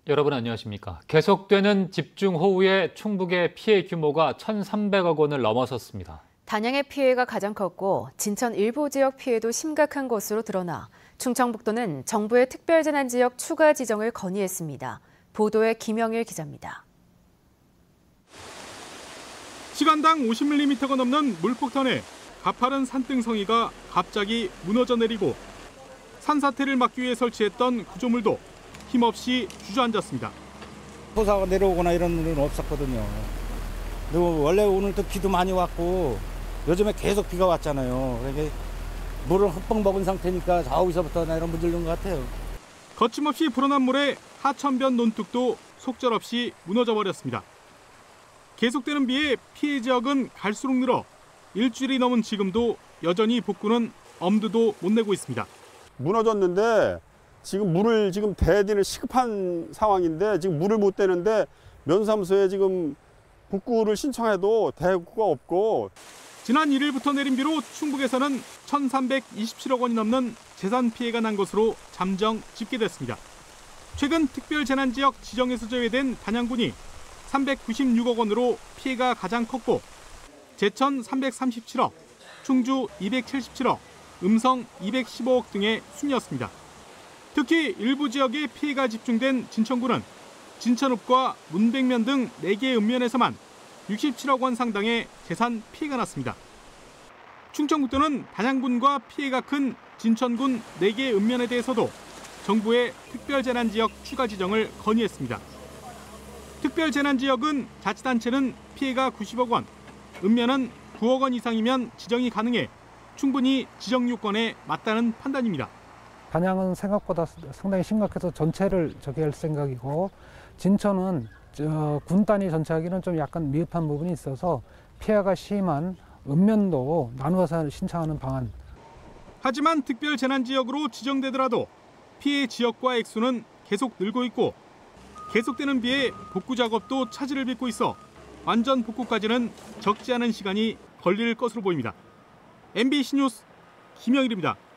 여러분 안녕하십니까. 계속되는 집중호우에 충북의 피해 규모가 1,300억 원을 넘어섰습니다. 단양의 피해가 가장 컸고 진천 일부 지역 피해도 심각한 것으로 드러나 충청북도는 정부의 특별재난지역 추가 지정을 건의했습니다. 보도에 김영일 기자입니다. 시간당 50mm가 넘는 물폭탄에 가파른 산등성이가 갑자기 무너져 내리고 산사태를 막기 위해 설치했던 구조물도 힘없이 주저앉았습니다. 토사가 내려오거나 이런 일은 없었거든요. 그리고 원래 오늘도 비도 많이 왔고 요즘에 계속 비가 왔잖아요. 그러니까 물을 흠뻑 먹은 상태니까 저기서부터 이런 문제인 것 같아요. 거침없이 불어난 물에 하천변 논뚝도 속절없이 무너져 버렸습니다. 계속되는 비에 피해 지역은 갈수록 늘어 일주일이 넘은 지금도 여전히 복구는 엄두도 못 내고 있습니다. 무너졌는데 지금 물을 대기는 시급한 상황인데 지금 물을 못 대는데 면사무소에 지금 복구를 신청해도 대구가 없고. 지난 1일부터 내린 비로 충북에서는 1,327억 원이 넘는 재산 피해가 난 것으로 잠정 집계됐습니다. 최근 특별재난지역 지정에서 제외된 단양군이 396억 원으로 피해가 가장 컸고 제천 337억, 충주 277억, 음성 215억 등의 순이었습니다. 특히 일부 지역에 피해가 집중된 진천군은 진천읍과 문백면 등 4개의 읍면에서만 67억 원 상당의 재산 피해가 났습니다. 충청북도는 단양군과 피해가 큰 진천군 4개의 읍면에 대해서도 정부의 특별재난지역 추가 지정을 건의했습니다. 특별재난지역은 자치단체는 피해가 90억 원, 읍면은 9억 원 이상이면 지정이 가능해 충분히 지정 요건에 맞다는 판단입니다. 단양은 생각보다 상당히 심각해서 전체를 할 생각이고 진천은 군 단위 전체하기는 좀 약간 미흡한 부분이 있어서 피해가 심한 읍면도 나누어서 신청하는 방안. 하지만 특별재난지역으로 지정되더라도 피해 지역과 액수는 계속 늘고 있고 계속되는 비에 복구 작업도 차질을 빚고 있어 완전 복구까지는 적지 않은 시간이 걸릴 것으로 보입니다. MBC 뉴스 김영일입니다.